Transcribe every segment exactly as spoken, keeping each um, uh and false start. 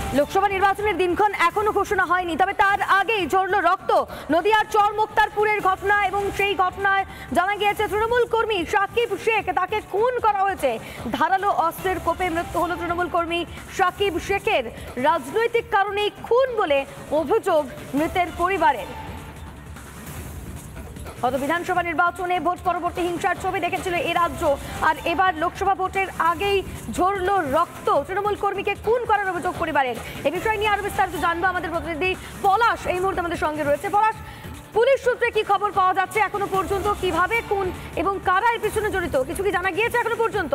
লোকসভা নির্বাচনের দিনক্ষণ এখনো ঘোষণা হয়নি, তবে তার আগেই ঝরল রক্ত নদিয়ার চর মুক্তারপুরের ঘটনা। এবং সেই ঘটনায় জানা গিয়েছে তৃণমূল কর্মী সাকিব শেখ, তাকে খুন করা হয়েছে। ধারালো অস্ত্রের কোপে মৃত্যু হলো তৃণমূল কর্মী সাকিব শেখের। রাজনৈতিক কারণেই খুন বলে অভিযোগ মৃতের পরিবারের। গত বিধানসভা নির্বাচনে ভোট পরবর্তী হিংসার ছবি দেখেছিল এ রাজ্য, আর এবার লোকসভা ভোটের আগেই ঝরল রক্ত তৃণমূল কর্মীকে খুন করার অভিযোগ পরিবারের। এ বিষয় নিয়ে আরো বিস্তারিত জানবো আমাদের প্রতিনিধি পলাশ এই মুহূর্তে আমাদের সঙ্গে রয়েছে। পলাশ, পুলিশ সূত্রে কি খবর পাওয়া যাচ্ছে এখনো পর্যন্ত? কিভাবে খুন এবং কারা এর পিছনে জড়িত, কিছু কি জানা গিয়েছে এখনো পর্যন্ত?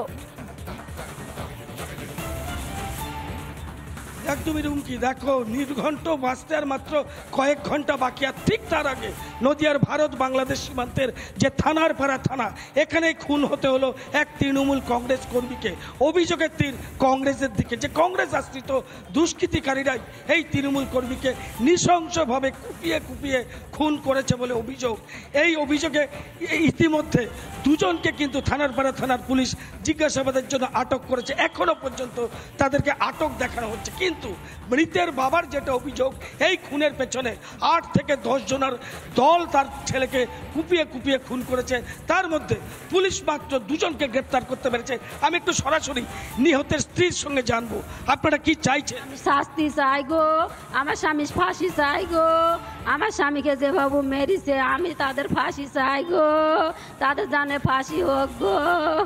একদমই রুমকি, দেখো নির্ঘণ্ট বাঁচতে আর মাত্র কয়েক ঘন্টা বাকি, আর ঠিক তার আগে নদিয়ার ভারত বাংলাদেশ সীমান্তের যে থানার পাড়া থানা, এখানে খুন হতে হলো এক তৃণমূল কংগ্রেস কর্মীকে। অভিযোগের তীর কংগ্রেসের দিকে, যে কংগ্রেস আশ্রিত দুষ্কৃতিকারীরাই এই তৃণমূল কর্মীকে নৃশংসভাবে কুপিয়ে কুপিয়ে খুন করেছে বলে অভিযোগ। এই অভিযোগে ইতিমধ্যে দুজনকে কিন্তু থানার পাড়া থানার পুলিশ জিজ্ঞাসাবাদের জন্য আটক করেছে। এখনো পর্যন্ত তাদেরকে আটক দেখানো হচ্ছে। কিন্তু মৃতের বাবার যেটা অভিযোগ, এই খুনের পেছনে আট থেকে দশ জনের দল তার ছেলেকে কুপিয়ে কুপিয়ে খুন করেছে। তার মধ্যে পুলিশ মাত্র দুজনকে গ্রেপ্তার করতে পেরেছে। আমি একটু সরাসরি নিহতের স্ত্রীর সঙ্গে জানবো, আপনারা কি চাইছেন? শাস্তি চাই গো, আমার স্বামী ফাঁসি চাই গো, আমার স্বামীকে যেভাবে মেরেছে আমি তাদের ফাঁসি চাই গো, তাদের জানে ফাঁসি হোক গো।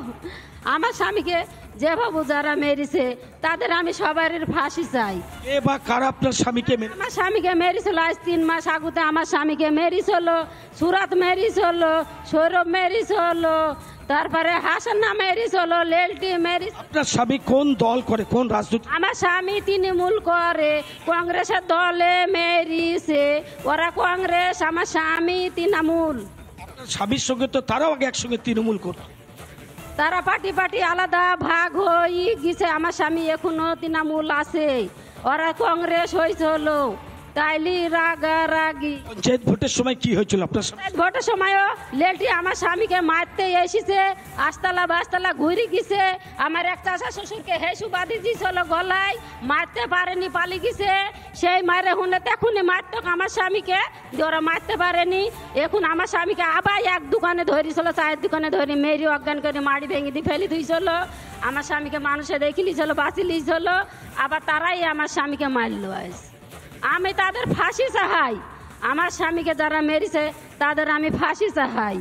আমার স্বামীকে যেভাবে যারা মেরেছে তাদের আমি সবার ফাঁসি চাই। এ বা কারা আপনার স্বামীকে মেরে? আমার স্বামীকে মেরেছিল আজ তিন মাস আগুতে, আমার স্বামীকে মেরেছিল, সুরাত মেরেছিল, সৌরভ মেরেছিল, তারপরে হাসান না মেরেছিল, লেলটি মেরিস। আপনার স্বামী কোন দল করে, কোন রাজনীতি? আমার স্বামী তৃণমূল করে, কংগ্রেসের দলে মেরিছে, ওরা কংগ্রেস, আমার স্বামী তৃণমূল। আপনার স্বামীর সঙ্গে তো তারাও আগে একসঙ্গে তৃণমূল করত। তারা পার্টি পার্টি আলাদা ভাগ হয়ে গেছে, আমার স্বামী এখনো তৃণমূল আছে, ওরা কংগ্রেস হয়েছিল। তাইলি রাগারাগি পঞ্চায়েত ভোটের সময় কি হয়েছিল আপনার সাথে? ভোটের সময়ও লেলটি আমার স্বামীকে মারতে এসেছে, আস্তালা বাস্তালা ঘুরে গেছে। আমার এক চাষা শ্বশুরকে হেসু বাঁধি দিয়েছিল গলায়, মারতে পারেনি, পালি গেছে। সেই মারে হুনে তেখুনি মারত আমার স্বামীকে, ওরা মারতে পারেনি। এখন আমার স্বামীকে আবার এক দোকানে ধরেছিল, চায়ের দোকানে ধরে মেরি অজ্ঞান করে মাড়ি ভেঙে দিয়ে ফেলে দিয়েছিল। আমার স্বামীকে মানুষে দেখে লিছিল, বাঁচি লিছিল, আবার তারাই আমার স্বামীকে মারল। আজ আমি তাদের ফাঁসি চাই, আমার স্বামীকে যারা মেরেছে তাদের আমি ফাঁসি চাই।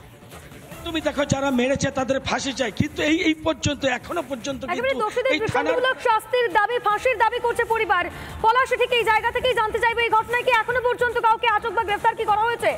তুমি দেখো যারা মেরেছে তাদের ফাঁসি চাই, কিন্তু এই এই পর্যন্ত এখনো পর্যন্ত শাস্তির দাবি, ফাঁসির দাবি করছে পরিবার। পলাশ, ঠিক এই জায়গা থেকেই জানতে চাইবে এই ঘটনায় কি এখনো পর্যন্ত কাউকে আটক বা গ্রেফতার কি করা হয়েছে?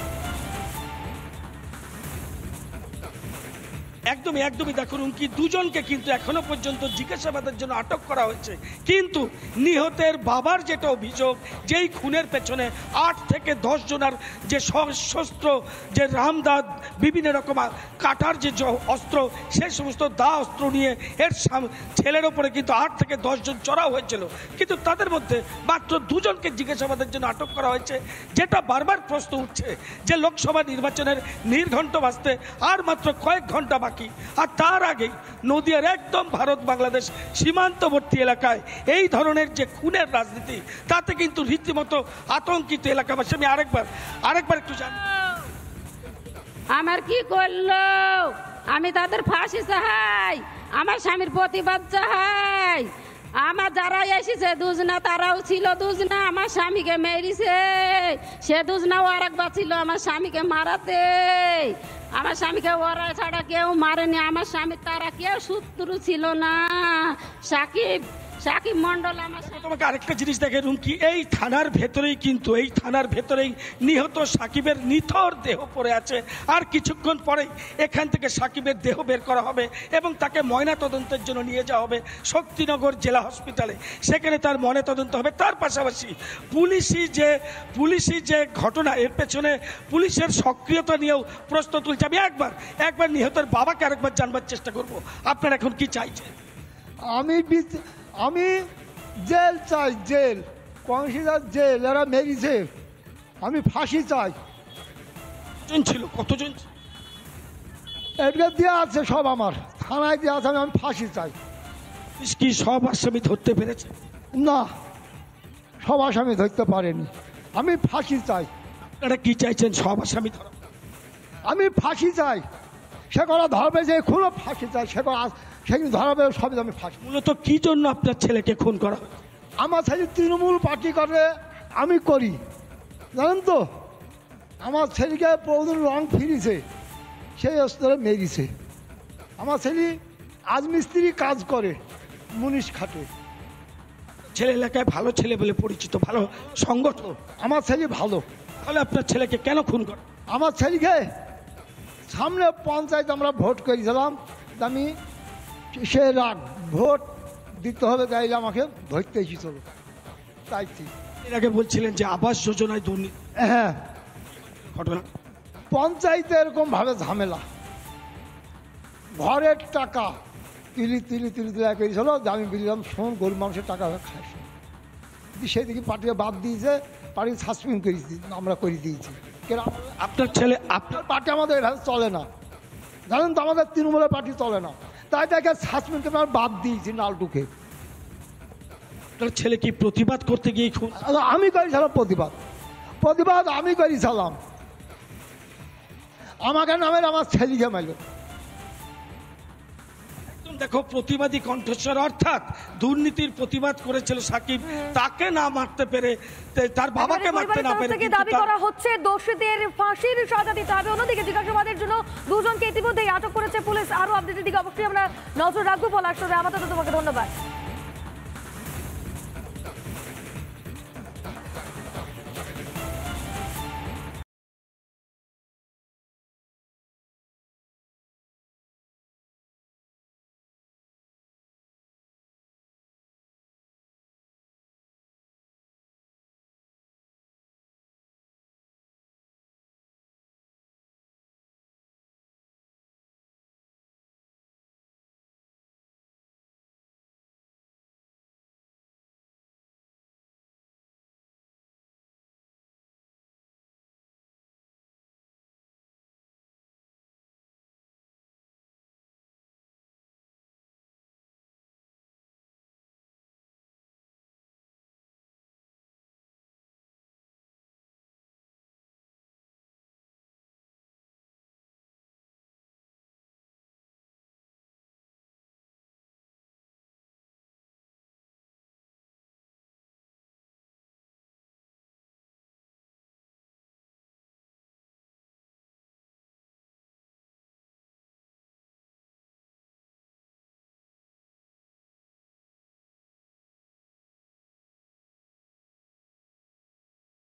একদমই একদমই দেখুন কি দুজনকে কিন্তু এখনো পর্যন্ত জিজ্ঞাসাবাদের জন্য আটক করা হয়েছে। কিন্তু নিহতের বাবার যেটা অভিযোগ, যেই খুনের পেছনে আট থেকে দশ জনের যে সশস্ত্র যে রামদা বিভিন্ন রকম কাটার যে অস্ত্র, সেই সমস্ত দা অস্ত্র নিয়ে এর ছেলের ওপরে কিন্তু আট থেকে দশ জন চড়াও হয়েছিল। কিন্তু তাদের মধ্যে মাত্র দুজনকে জিজ্ঞাসাবাদের জন্য আটক করা হয়েছে। যেটা বারবার প্রশ্ন উঠছে যে লোকসভা নির্বাচনের নির্ঘণ্ট বাঁচতে আর মাত্র কয়েক ঘন্টা বাকি, আর তার আগেই নদিয়ার একদম ভারত বাংলাদেশ সীমান্তবর্তী এলাকায় এই ধরনের যে খুনের রাজনীতি, তাতে কিন্তু রীতিমতো আতঙ্কিত এলাকাবাসী। আমি আরেকবার আরেকবার একটু জানি আমার কি করলো, আমি তাদের ফাঁসি চাই, আমার স্বামীর প্রতিবাদ চাই। আমার যারা এসেছে দুজনা, তারাও ছিল দুজনা আমার স্বামীকে মেরেছে, সে দুজনাও আর একবার ছিল আমার স্বামীকে মারাতে। আমার স্বামীকে ওরা ছাড়া কেউ মারেনি, আমার স্বামীর তারা কেউ শত্রু ছিল না। সাকিব সাকিব মন্ডল আমার। তোমাকে আরেকটা জিনিস দেখে রুমকি, এই থানার ভেতরেই কিন্তু এই থানার ভেতরেই নিহত সাকিবের নিথর দেহ পড়ে আছে। আর কিছুক্ষণ পরেই এখান থেকে সাকিবের দেহ বের করা হবে এবং তাকে ময়না তদন্তের জন্য নিয়ে যাওয়া হবে শক্তিনগর জেলা হসপিটালে, সেখানে তার ময়না তদন্ত হবে। তার পাশাপাশি পুলিশি যে পুলিশি যে ঘটনা, এর পেছনে পুলিশের সক্রিয়তা নিয়েও প্রশ্ন তুলছে। আমি একবার একবার নিহতের বাবাকে আরেকবার জানবার চেষ্টা করব, আপনারা এখন কি চাইছেন? আমি আমি জেল চাই, জেল, কংসিদার জেল, এরা মেরেছে, আমি ফাঁসি চাই। কতজন ছিল, কতজন? এটা দেওয়া আছে সব, আমার থানায় দেওয়া আছে, আমি ফাঁসি চাই। কি সব আসামি ধরতে পেরেছে? না। সব আসামি ধরতে পারেনি। আমি ফাঁসি চাই। আপনারা কি চাইছেন? সব আসামি ধরা? আমি ফাঁসি চাই। সে করা ধরবে যে খুনও ফাঁসি চাই, সে করা সেদিন ধরাবে সবই আমি ফাঁসি। মূলত কি জন্য আপনার ছেলেকে খুন করা হয়েছে? আমার ছেলে তৃণমূল পার্টি করে, আমি করি, জানেন তো। আমার ছেলেকে প্রতিদিন রং ফিরিছে, সেই স্তরে মেরিছে। আমার ছেলে রাজমিস্ত্রি কাজ করে, মুনিশ খাটে। ছেলে এলাকায় ভালো ছেলে বলে পরিচিত, ভালো সংগঠন। আমার ছেলে ভালো। তাহলে আপনার ছেলেকে কেন খুন করা? আমার ছেলেকে সামনে পঞ্চায়েত আমরা ভোট করেছিলাম, আমি সে রাগ ভোট দিতে হবে গাইলে আমাকে ধরতে এসেছিল, তাই ঠিক। এর আগে বলছিলেন যে আবাস যোজনায় দুর্নীতি হ্যাঁ, ঘটনা। পঞ্চায়েতে এরকম ভাবে ঝামেলা, ঘরের টাকা তিলি তিলি তিলি তিলি করেছিল যে আমি বললাম শোন গরিব মানুষের টাকা খাইস, সেদিকে পার্টিকে বাদ দিয়েছে, পার্টি সাসপেন্ড করেছি, আমরা করে দিয়েছি। কেন আপনার ছেলে আপনার পার্টি আমাদের এভাবে চলে না, জানেন তো, আমাদের তৃণমূলের পার্টি চলে না, তাই তাকে সাসপেন্ড করে আমরা বাদ দিয়েছি নালটুকে। আপনার ছেলে কি প্রতিবাদ করতে গিয়ে খুন? আমি করেছিলাম প্রতিবাদ, প্রতিবাদ আমি করেছিলাম। আমাকে নামের আমার ছেলেকে মাইল। দেখো, প্রতিবাদী কণ্ঠস্বর, অর্থাৎ দুর্নীতির প্রতিবাদ করেছিল সাকিব, তাকে না মারতে পেরে, তে- তার বাবাকে মারতে না পেরে থেকে কিন্তু দাবি তার- করা হচ্ছে দোষীদের ফাঁসির সাজা দিতে হবে। অন্যদিকে জিজ্ঞাসাবাদের জন্য দুজনকে ইতিমধ্যেই আটক করেছে পুলিশ। আরো আপডেটের দিকে অবশ্যই আমরা নজর রাখবো। পলাশ, আপাতত তোমাকে ধন্যবাদ।